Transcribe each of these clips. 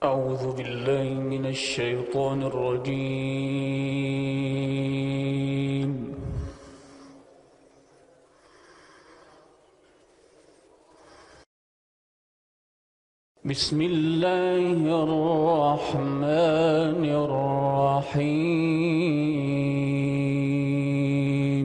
أعوذ بالله من الشيطان الرجيم. بسم الله الرحمن الرحيم.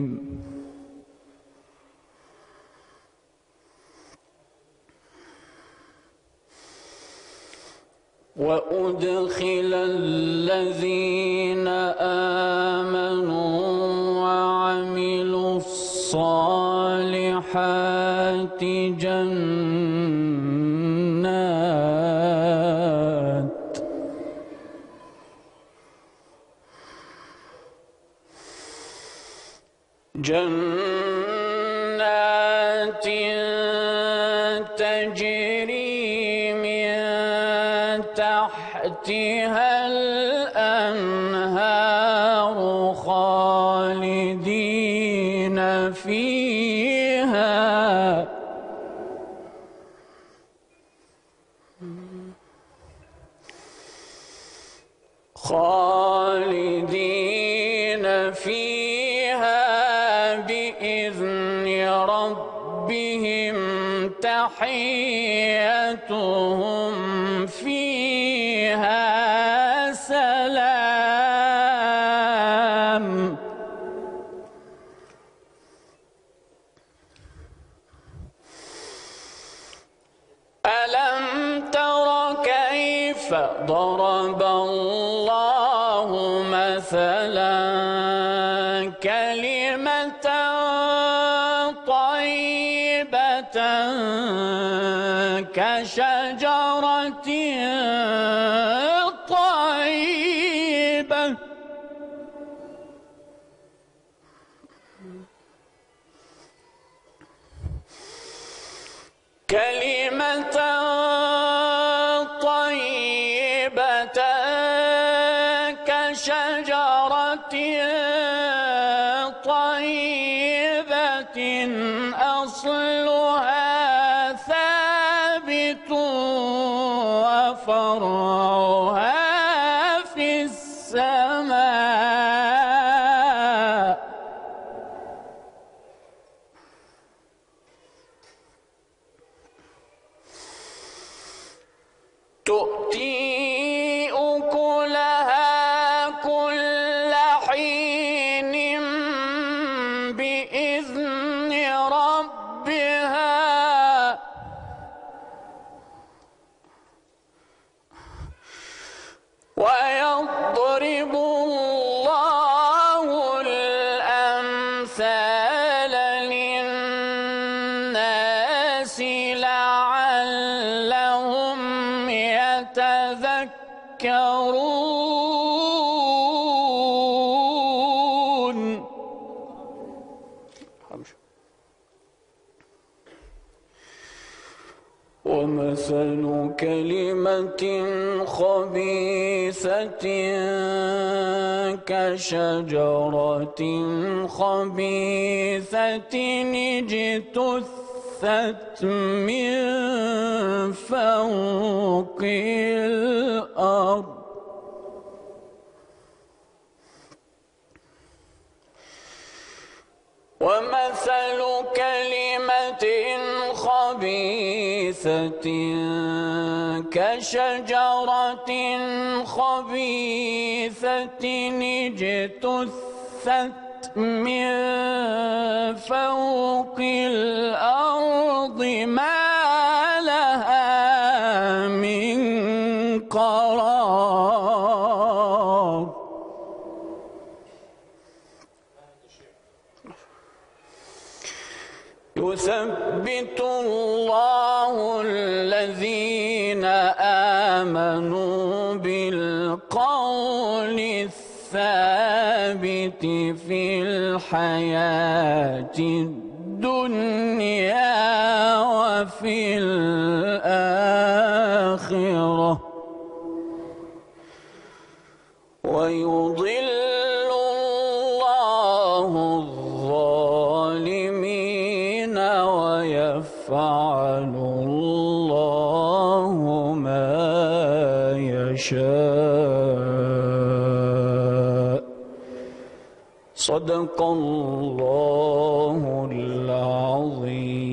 وأدخل الذين آمنوا وعملوا الصالحات جنات تجري من تحتها الأنهار خالدين فيها بإذن ربهم تحيتهم فيها سلام. ألم تر كيف ضرب الله مثلا كلمة طيبة كشجرة طيبة كشجرة طيبة أصلها ثابت وفرعها في السماء. تؤتي أكلها كل حين بإذن ربها ويضرب الله الأمثال للناس لعلهم يتذكرون. ومثل كلمة خبيثة كشجرة خبيثة اجتثت من فوق الأرض ومثل كلمة خبيثة كشجرة خبيثة اجتثت من فوق الأرض ما لها من قرار. يثبت الله الذين آمنوا بالقول الثابت في الحياة الدنيا وفي الآخرة ويضل الله الظالمين ويفعل الله ما يشاء. صدق الله العظيم.